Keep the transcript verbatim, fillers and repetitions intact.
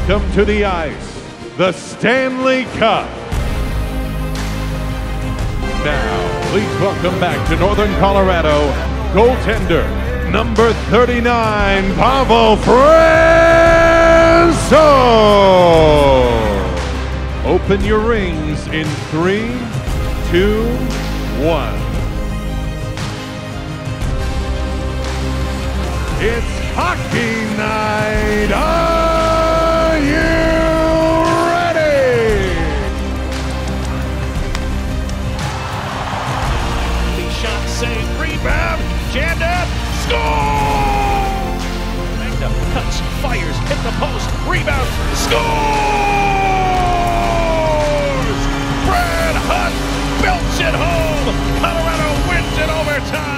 welcome to the ice, the Stanley Cup. Now, please welcome back to Northern Colorado, goaltender, number thirty-nine, Pavel Francouz. Open your rings in three, two, one. It's hockey night. Are you ready? The shot, save, rebound, jammed up, score! Magda cuts, fires, hit the post, rebound, scores! Brad Hunt belts it home. Colorado wins in overtime.